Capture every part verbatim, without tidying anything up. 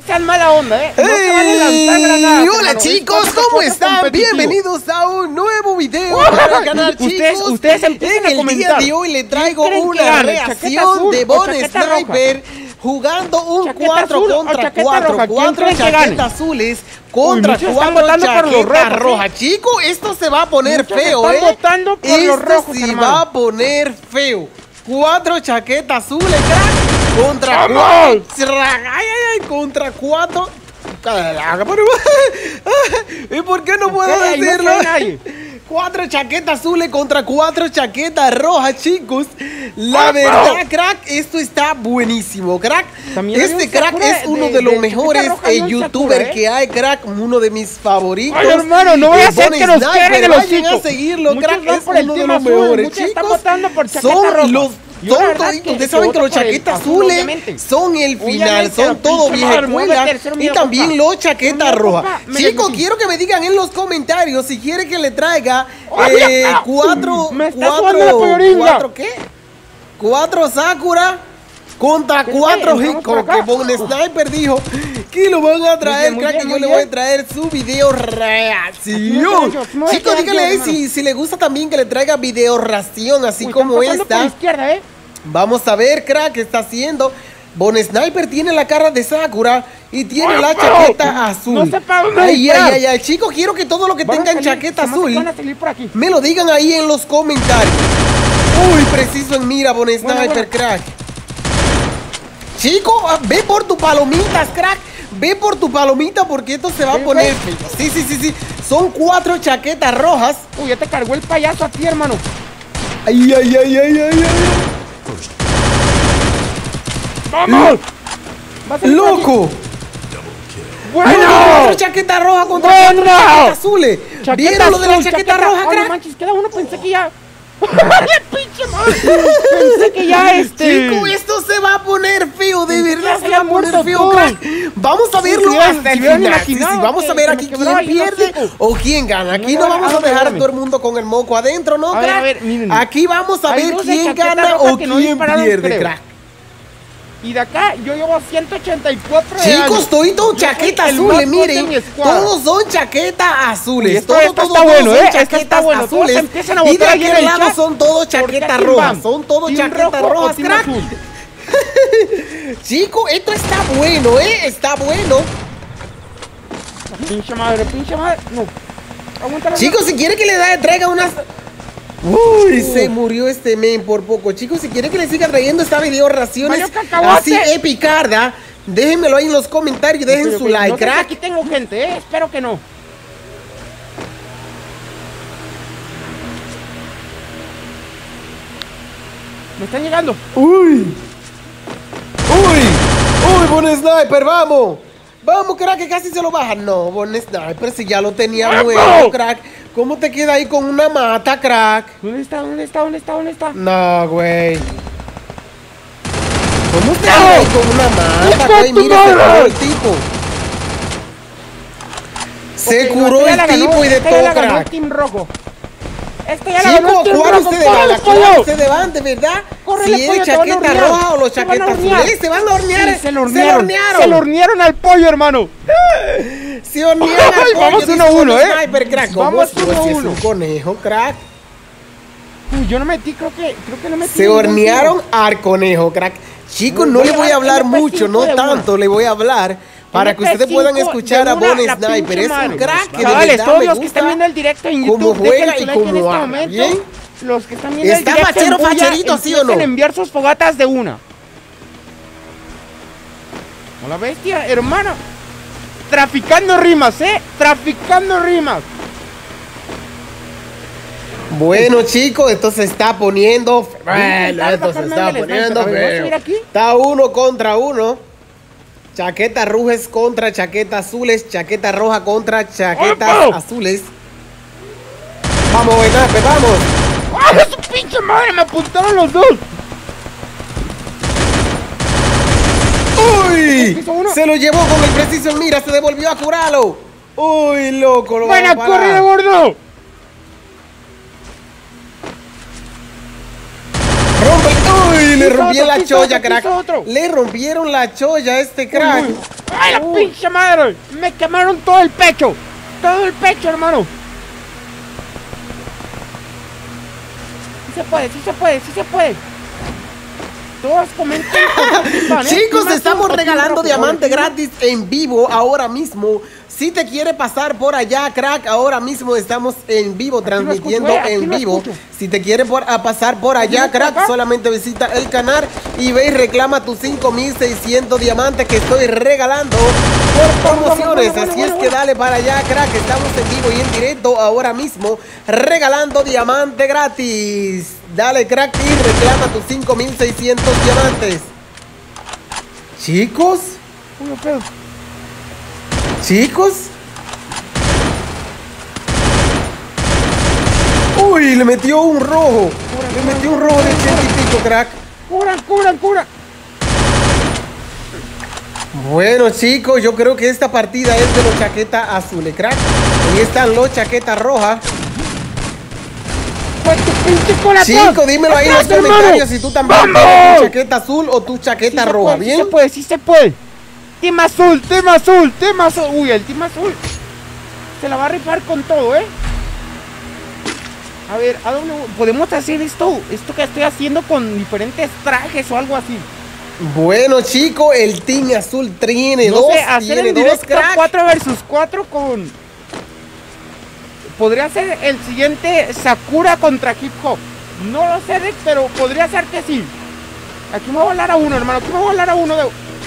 sean mala onda, eh. No ¡Hey! se vale lanzar granadas, Hola hermano. chicos, Es ¿cómo juego están? competitivo. Bienvenidos a un nuevo video para el canal, Ustedes- chicos. ustedes empiecen En a el comentar. día de hoy le traigo ¿Quién creen que una gane? ¿Chaqueta reacción azul de o Bon chaqueta roja? Sniper jugando un ¿Chaqueta cuatro azul o contra chaqueta cuatro. roja? ¿Quién cuatro creen que gane? chaquetas azules contra muchos están cuatro votando por los chaquetas rojos, rojas. Chico, esto se va a poner Muchos feo, están ¿eh? votando por Esto los rojos, se hermano. va a poner feo. Cuatro chaquetas azules, crack, contra ¡Vamos! cuatro. Ay, ay, ay, contra cuatro. ¿Y por qué no puedo Ok, ahí no decirlo? queda nadie. Cuatro chaquetas azules contra cuatro chaquetas rojas, chicos. La ¡Vamos! verdad, crack, esto está buenísimo, crack. También hay Este un crack Sakura es uno de- de, los de mejores chaqueta roja y eh, un youtubers Sakura, ¿eh? que hay, crack. Uno de mis favoritos. Ay, hermano, no voy a Eh, hacer Bon que nos Sniper, queden el vayan hocico. a seguirlo, Muchos crack. van Es por el uno de team los azul, mejores, muchos están chicos. votando por chaqueta Son roja. los Yo, la verdad, tontos. que Ustedes yo saben que voto los por el chaquetas azul, azules obviamente. son el final, Obviamente, son pero todo pinche vieja madre, me voy a escuela. meter cero Y miedo, también papá. los chaquetas Miedo, rojas. papá. Me Chicos, metí. quiero que me digan en los comentarios si quiere que le traiga Oye, eh, ah, cuatro, me está cuatro, sudando la polloringa. cuatro, ¿qué? Cuatro Sakura contra ¿Qué cuatro creen? Hit. Vamos por Como que acá. Bon Sniper dijo que lo van a traer, Muy bien, muy crack, bien, y yo muy le bien. voy a traer su video Aquí me reacción. quedo yo, me voy a Chicos, quedar díganle yo, ahí hermano. si, si le gusta también que le traiga video reacción, así Uy, están como pasando por la esta. izquierda, eh. Vamos a ver, crack, qué está haciendo. Bon Sniper tiene la cara de Sakura y tiene la chaqueta azul. No sé para dónde Ay, disparar. ay, ay, ay, chicos, quiero que todo lo que Van a tengan salir, chaqueta se me hace que azul van a salir por aquí. me lo digan ahí en los comentarios. Uy, preciso en mira, Bon Sniper, Bueno, bueno. crack. Chico, ah, ve por tus palomitas, crack. Ve por tu palomita porque esto se va a Ven, poner ven. feo. Sí, sí, sí, sí. Son cuatro chaquetas rojas. Uy, ya te cargó el payaso a ti, hermano. Ay, ay, ay, ay, ay, ay. ¡Vamos! Va a salir por aquí. ¡Loco! ¡Bueno! Cuatro chaquetas rojas contra ¡Bueno! cuatro chaquetas azules. Chaqueta ¿Vieron lo de la azul, chaqueta roja, Oh, no crack? manches, queda uno, pensé que ya... ¡La pinche madre! Pensé que ya este... Chico, esto se va a poner feo, de Pensé que verdad ya se va a había poner muerto feo, todo. crack. Vamos a verlo sí, hasta el si hubieran final. Sí, sí, imaginado vamos a que- ver que aquí me quién quebraba ahí el pierde hocico. o quién gana. Aquí No, no no, vamos a ahora dejar a espérame. todo el mundo con el moco adentro, ¿no, A ver, crack? a ver, miren. Aquí vamos a Hay ver dos de quién chaqueta gana roja o que no quién dispararon, pierde, creo. crack. Y de acá yo llevo ciento ochenta y cuatro de Chicos, daño. toditos Yo chaqueta soy el azules, más fuerte miren. de mi escuadra. Todos son chaquetas azules. Uy, esto- todos, esto todos, está todos bueno, son ¿eh? Esto está chaquetas bueno. Todos azules. empiezan a Y de votar ahí en aquel el lado chat. son todos ¿Por qué chaquetas team rojas. van? Son todos ¿Team chaquetas rojo o rojas, team crack. azul? Chico, esto está bueno, ¿eh? Está bueno. Pinche madre, pinche madre. No. Aguántala. Chicos, si quiere que le da, traiga unas... Uy, se murió este men por poco. Chicos, si quiere que le siga trayendo esta video raciones Mario Cacahuate. así epicarda, déjenmelo ahí en los comentarios y dejen Ok, su ok, like, no sé si crack. aquí tengo gente, eh. Espero que no. Me están llegando. Uy. Uy. Uy, Bon Sniper, vamos. Vamos, crack, que casi se lo baja. No, Bon Sniper, si ya lo tenía ¡Vamos! muerto, crack. ¿Cómo te queda ahí con una mata, crack? ¿Dónde está? ¿Dónde está? ¿Dónde está? ¿Dónde está? No, güey. ¿Cómo te ¡No! queda ahí con una mata, ¡Hijo güey? de tu Mira, se madre! curó el tipo. Se Ok, curó esta ya el la ganó, tipo y de esta ya todo, la ganó el crack. Team Rojo. Esta ya la ganó Chicos, el Team ¿cuál Rojo. ustedes ¡Corre, van? ¿A cuál pollo! ustedes van, de verdad? ¡Córrele, Si pollo, es te van a chaqueta hornear! roja o los ¡Te van a chaquetas hornear! azules, se van a hornear. Sí, se lo hornearon. hornearon. Se lo hornearon al pollo, hermano. Se hornearon al Ay, pollo, vamos dice uno a uno, Bon ¿eh? Sniper, crack. ¿Cómo Vamos es? Pues uno a si es uno. un conejo, crack. Uy, yo no metí, creo que, creo que no metí. Se ningún hornearon tiro. al conejo, crack. Chicos, Voy no a le voy a dar hablar M P mucho, cinco no de una. tanto le voy a hablar. Para que M P ustedes puedan cinco escuchar de a una, Bon la Sniper. pinche Es un madre. crack que de Chavales, verdad todos me los que están gusta viendo el directo en cómo YouTube, juega dejen y su like en cómo este habla, momento. ¿bien? Los que están viendo ¿Está el directo fachero, en Bulla, facherito, sí o no? empiecen a enviar sus fogatas de una. Hola, bestia, hermano. Traficando rimas, eh. Traficando rimas. Bueno, chicos, esto se está poniendo. Bueno, Calma, esto se calma, está dale, poniendo. a ver, ¿vas a feo. ir aquí? Está uno contra uno. Chaquetas rojas contra chaquetas azules. Chaqueta roja contra chaquetas ¡Opa! azules. Vamos, Benape, vamos. ¡Ay, su pinche madre! Me apuntaron los dos. ¡Uy! Hizo uno. Se lo llevó con el preciso mira, se devolvió a curarlo. ¡Uy, loco! Lo ¡Buena vamos a corrida, parar. gordo! ¡Rompe! ¡Uy, le Piso rompí otro, la piso cholla, otro, crack. piso otro. Le rompieron la cholla a este crack. Uy, uy. ¡Ay, la Uy. pinche madre! Me quemaron todo el pecho. Todo el pecho, hermano. Sí se puede, sí se puede, sí se puede. Todos comenten. participan, ¿eh? Chicos, Team estamos Azul o Team regalando Rojo. diamante Ahora, gratis en vivo ahora mismo. Si te quiere pasar por allá, crack, ahora mismo estamos en vivo, transmitiendo escucho, eh, aquí en lo vivo. escucho. Si te quiere por, a pasar por allá, ¿Aquí lo crack, acá? solamente visita el canal y ve y reclama tus cinco mil seiscientos diamantes que estoy regalando por promociones. bueno, Así bueno, es que bueno. dale para allá, crack. Estamos en vivo y en directo ahora mismo regalando diamante gratis. Dale, crack, y reclama tus cinco mil seiscientos diamantes. Chicos, Uy, no pedo. chicos. Uy, le metió un rojo. Le metió un rojo de ochenta y pico, crack. Cubran, cubran, cubran. Bueno, chicos, yo creo que esta partida es de los chaquetas azules, crack. Ahí están los chaquetas rojas. Pues tu pinche corazón. Chicos, dímelo ahí en los Atrás, hermano. comentarios si tú también ¡Vamos! tienes tu chaqueta azul o tu Sí chaqueta se roja, puede, ¿bien? Sí se puede, sí se puede. Team azul, team azul, team azul. Uy, el team azul se la va a rifar con todo, ¿eh? A ver, ¿a dónde voy? podemos hacer esto? Esto que estoy haciendo con diferentes trajes o algo así. Bueno, chicos, el team azul tiene No dos, sé, hacer tiene en dos, directo crack. cuatro versus cuatro con... Podría ser el siguiente Sakura contra Hip Hop. No lo sé, Rick, pero podría ser que sí. Aquí me voy a volar a uno, hermano. Aquí me voy a volar a uno de...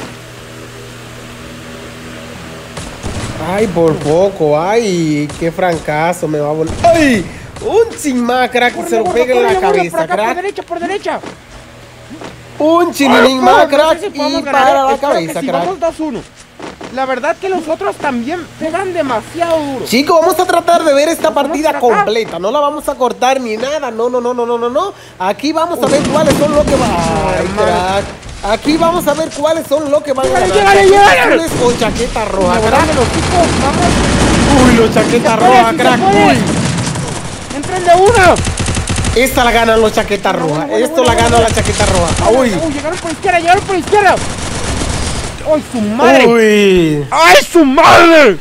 Ay, por poco, ay, qué francazo me va a volar. ¡Ay! Un chin más, crack, y se lo Gordo, pega en gordo, la gordo, por cabeza, acá, por crack. derecha, por derecha. Un chininín más, No crack, sé si y podemos ganar, para ¿eh? la Espero que cabeza, sí, crack. vamos dos uno. La verdad que los otros también pegan demasiado duro. Chicos, vamos a tratar de ver esta Vamos partida para acá. completa. No la vamos a cortar ni nada. No, no, no, no, no, no, no. Aquí vamos a ver cuáles son los que van. Ay, hermano. crack. Aquí vamos a ver cuáles son los que van a Llegale, ganar. llegale, Chaquetas llegale. azules o chaqueta roja, Me crack. volaron los chicos, vamos. Uy, los chaquetas Se puede, rojas, sí se crack. puede. Uy. Entren de una. Esta la ganan los chaquetas Bueno, rojas. bueno, bueno, Esto bueno, la gana bueno. la chaqueta roja. Uy, Uy. uy, llegaron por izquierda, llegaron por izquierda. ¡Ay, su madre! Uy. ¡Ay, su madre!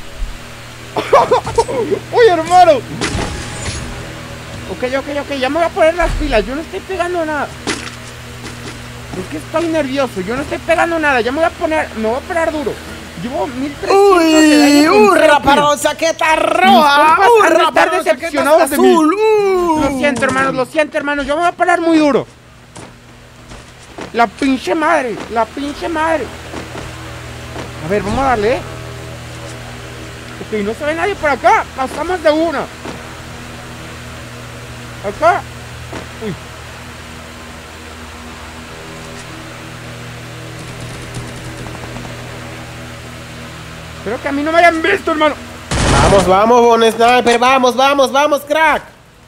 ¡Uy, hermano! Ok, ok, ok, ya me voy a poner las pilas. Yo no estoy pegando nada. Es que estoy nervioso. Yo no estoy pegando nada. Ya me voy a poner, me voy a parar duro. Llevo mil trescientos de daño Uy, con hurra cero para kills. los chaquetas Mis rojas. compas han de Hurra estar para los decepcionados chaquetas de mí. azul. Uh. Lo siento, hermanos, lo siento, hermanos. Yo me voy a parar muy duro. La pinche madre, la pinche madre. A ver, vamos a darle, ¿eh? Ok, no se ve nadie por acá. Pasamos de una. Acá. Uy. Espero que a mí no me hayan visto, hermano. Vamos, vamos, Bon Sniper, vamos, vamos, vamos, crack.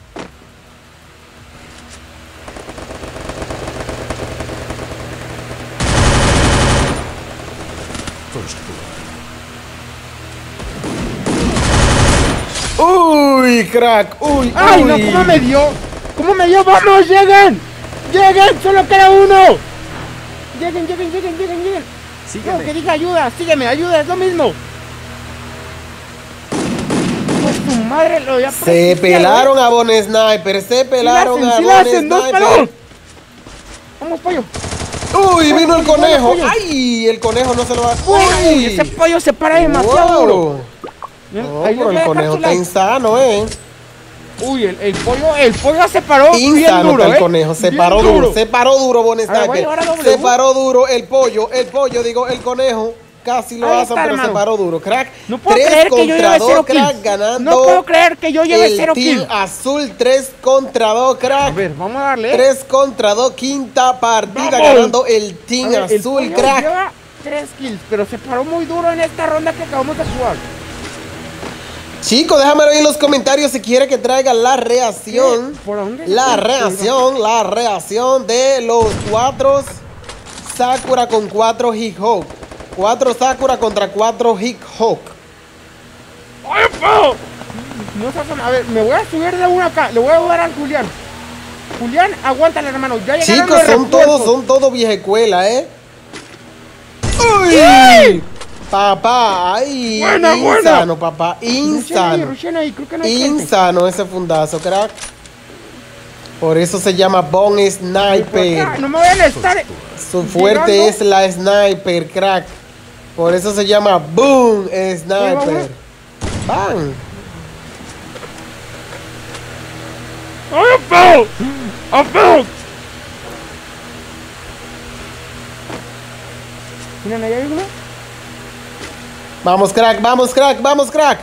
Uy, crack, uy, ¡Ay, uy. no! ¿Cómo me dio? ¿Cómo me dio? ¡Vamos, lleguen! ¡Lleguen! ¡Solo queda uno! ¡Lleguen, lleguen, lleguen, lleguen, lleguen! No, que diga ayuda, sígueme, ayuda, es lo mismo. Pues tu madre lo voy a Se prestigiar, pelaron ¿eh? a Bon Sniper, se pelaron Sí la hacen, a sí la Bon hacen, dos Sniper. para dos. Vamos, pollo. Uy, vino el Pollo, conejo. pollo. Ay, el conejo no se lo va a... Uy, ese pollo se para demasiado duro. Wow. Mira, No, ahí les pero voy a el dejar conejo su está like. insano, eh. Uy, el, el pollo, el pollo se paró bien Insano duro, está el ¿eh? conejo, se Bien paró duro, se paró duro Bon ver, voy a Sniper. llevar a W. Se paró duro el pollo, el pollo, digo, el conejo. Casi lo Ahí hacen, está, pero hermano. se paró duro, crack. No puedo tres creer que yo contra lleve dos, cero crack, kills. ganando. No puedo creer que yo lleve el cero team kills. azul, tres contra dos, A crack. ver, vamos a darle. tres contra dos, quinta partida, Vamos. ganando el team A ver, el azul, pollo crack. lleva tres kills, pero se paró muy duro en esta ronda que acabamos de jugar. Chico, déjamelo ahí en los comentarios si quiere que traiga la reacción. ¿Por dónde? La reacción, la reacción de los cuatro Sakura con cuatro Hip Hop. Cuatro Sakura contra cuatro Hip Hop. ¡Ay, po! No se hacen- A ver, me voy a subir de una acá. Le voy a dar al Julián. Julián, aguántala, hermano. Ya llegaron Chicos, los son todos, refuerzos. son todos vieja escuela, ¿eh? ¡Uy! ¡Sí! Papá, ay, Buena, insano, buena. papá, Rushen ahí, insano. rushen ahí, creo que no hay gente. Insano ese fundazo, crack. Por eso se llama Bone Por acá, Sniper. no me vayan a estar. Su fuerte llegando. es la sniper, crack. Por eso se llama Boom Sniper. ¡Bam! ¡Ay, apeo! ¡Apeo! Miren, ahí hay uno. Vamos, crack, vamos, crack, vamos, crack.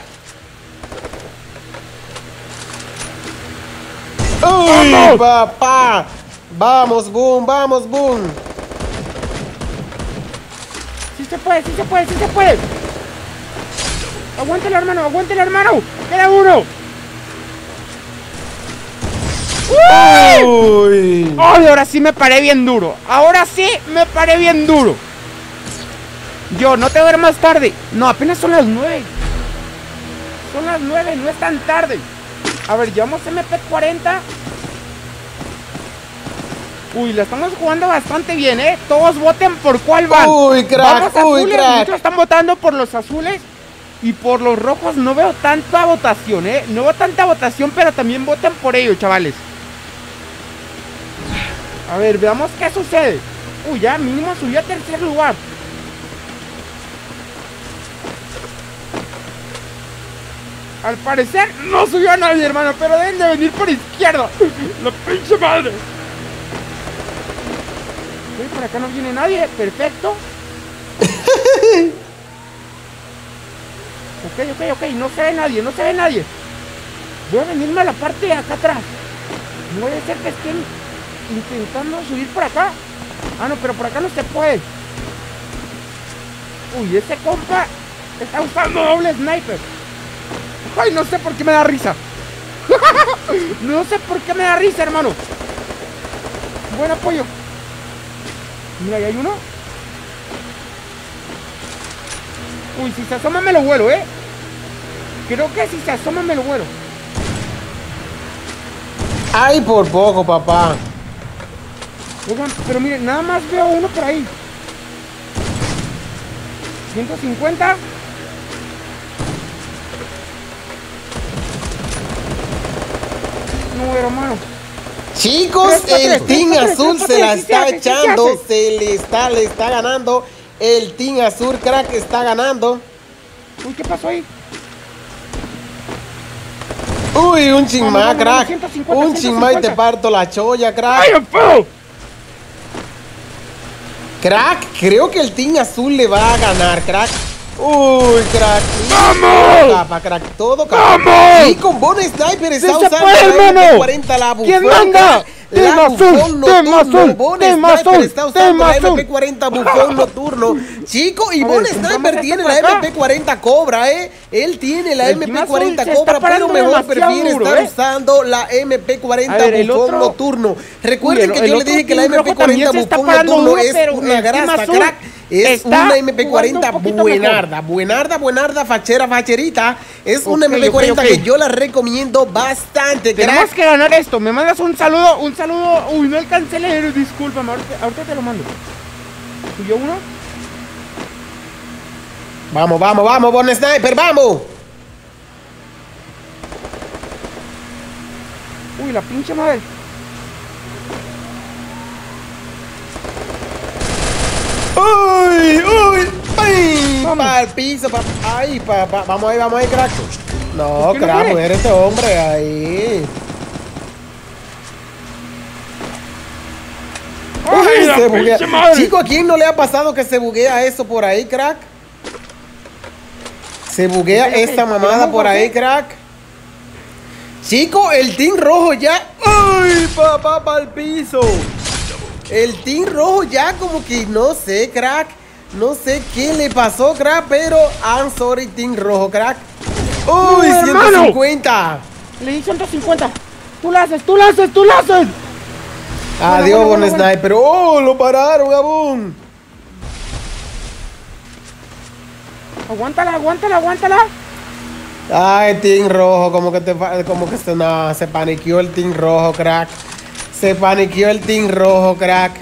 ¡Uy, ¡Vamos! papá! Vamos, Boom, vamos, Boom. Sí se puede, sí se puede, sí se puede. Aguántalo, hermano, aguántalo, hermano. Queda uno. ¡Uy! ¡Uy! ¡Ay, ahora sí me paré bien duro! Ahora sí me paré bien duro. Yo, no te voy a ver más tarde. No, apenas son las nueve. Son las nueve, no es tan tarde. A ver, llevamos M P cuarenta. Uy, la estamos jugando bastante bien, ¿eh? Todos voten por cuál van. Uy, crack, Vamos uy, azules, crack. muchos están votando por los azules. Y por los rojos no veo tanta votación, ¿eh? No veo tanta votación, pero también voten por ellos, chavales. A ver, veamos qué sucede. Uy, ya mínimo subió a tercer lugar. Al parecer no subió a nadie, hermano, pero deben de venir por izquierda. La pinche madre. Uy, por acá no viene nadie. Perfecto. Ok, ok, ok. No se ve nadie, no se ve nadie. Voy a venirme a la parte de acá atrás. No puede ser que estén intentando subir por acá. Ah, no, pero por acá no se puede. Uy, ese compa está usando doble sniper. Ay, no sé por qué me da risa. No sé por qué me da risa, hermano. Buen apoyo. Mira, ahí hay uno. Uy, si se asoma me lo vuelo, ¿eh? Creo que si se asoma me lo vuelo. Ay, por poco, papá. Oigan, pero miren, nada más veo uno por ahí. ciento cincuenta. No, hermano. Chicos, Tres, tres, el tres, Team tres, Azul tres, se tres, la sí se está hace, sí se echando, hace. se le está, le está ganando. El Team Azul, crack, está ganando. Uy, ¿qué pasó ahí? Uy, un chingmá, Vamos, vamos, crack. ciento cincuenta, Un chingmá y te ciento cincuenta. parto la cholla, ¡Ay, crack. apeo! Crack, creo que el Team Azul le va a ganar, crack. Uy, crack. ¡Vamos! Todo capa, crack, todo capa. ¡Vamos! Y con Bone Sniper está ¡Sí se usando puede, la hermano! M P cuarenta, la bufón. ¿Quién manda? La Tema bufón azul, tema nocturno. azul, Bone tema Sniper azul, está usando tema la azul. M P cuarenta bufón nocturno. Chico, y A Bone ver, compramos Sniper esto tiene por la acá. M P cuarenta Cobra, eh. Él tiene la El M P Team cuarenta Azul se Cobra, está pero parando mejor demasiado prefiere duro, estar ¿eh? usando la M P cuarenta A ver, el bufón otro- nocturno. Recuerden Uy, el- que yo el le dije otro que la Team M P Rojo también cuarenta se está bufón parando nocturno duro, es pero una el Team grasa, Azul crack. Es está una M P cuarenta jugando un poquito buenarda, buenarda, buenarda, fachera, facherita. Es una Ok, M P cuarenta ok, ok. que yo la recomiendo bastante, Tenemos crack. que ganar esto. Me mandas un saludo, un saludo. Uy, no alcancé a leer, discúlpame. Ahorita, ahorita te lo mando. ¿Subió uno? Vamos, vamos, vamos, Bone Sniper, vamos. Uy, la pinche madre. Uy, uy, ay, Vamos. para el piso, pa, ay, pa, pa, vamos ahí, vamos ahí, crack. No, ¿Por qué no crack, quiere? muere este hombre ahí. ¡Ay, Uy, la se buguea. pinche madre! Chico, ¿a quién no le ha pasado que se buguea eso por ahí, crack? Se buguea Ok, ok, esta mamada ¿tenemos por ahí, Jorge? crack. Chico, el team rojo ya. ¡Ay, papá, para el piso! El team rojo ya como que no sé, crack. No sé qué le pasó, crack, pero I'm sorry, team rojo, crack. ¡Uy, No, hermano. ciento cincuenta! Le di ciento cincuenta. Tú la haces, tú la haces, tú la haces. Adiós, bueno, Bone bueno, bueno. Sniper. ¡Oh, lo pararon, Gabón! Aguántala, aguántala, aguántala. Ay, team rojo, como que te fa- como que se, no, se paniqueó el team rojo, crack. Se paniqueó el team rojo, crack.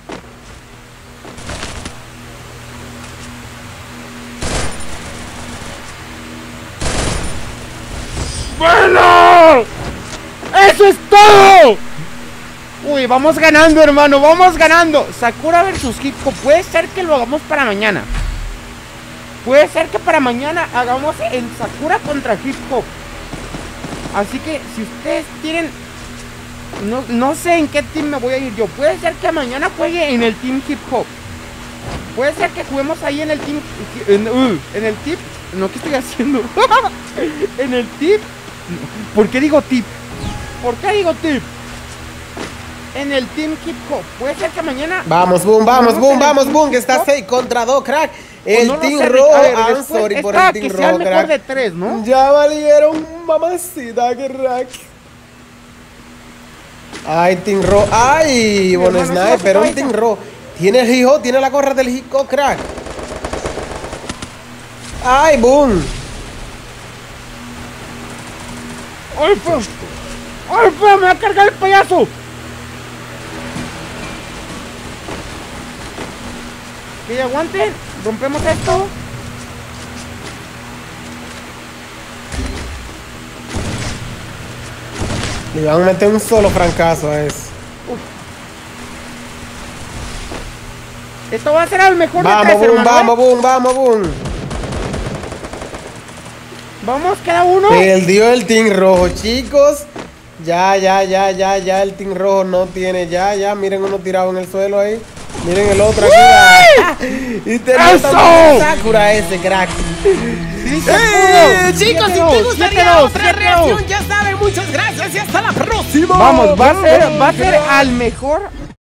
¡Bueno! ¡Eso es todo! Uy, vamos ganando, hermano, vamos ganando. Sakura versus Hipco. Puede ser que lo hagamos para mañana. Puede ser que para mañana hagamos el Sakura contra Hipco. Así que si ustedes tienen... No, no sé en qué team me voy a ir yo. Puede ser que mañana juegue en el team Hip Hop. Puede ser que juguemos ahí en el team... En, uh, en el tip... No, ¿qué estoy haciendo? En el tip... ¿Por qué digo tip? ¿Por qué digo tip? En el team Hip Hop. Puede ser que mañana... Vamos, boom, vamos, boom, vamos, boom. Que está seis contra dos, crack. El no team rojo. I'm sorry por el team rojo, crack. De tres, ¿no? Ya valieron, mamacita, crack. Ay, team rojo. Ay, bueno, sniper, pero un team rojo. Tiene el hijo, tiene la gorra del hijo, crack. Ay, boom. ¡Ay, fe! ¡Ay, fe! ¡Me va a cargar el payaso! Que aguanten. Rompemos esto. Le van a meter un solo francazo a eso. Uf. Esto va a ser al mejor vamos, de tres, boom, hermano, vamos, ¿eh? boom, vamos, boom. Vamos, queda uno. Perdió el team rojo, chicos. Ya, ya, ya, ya, ya. El team rojo no tiene. Ya, ya. Miren uno tirado en el suelo ahí. Miren el otro aquí. Y tenemos Sakura ese, crack. Sí, eh, chicos, si te gustaría otra reacción, ya saben, muchas gracias y hasta la próxima. Vamos, va a ser, va a ser al mejor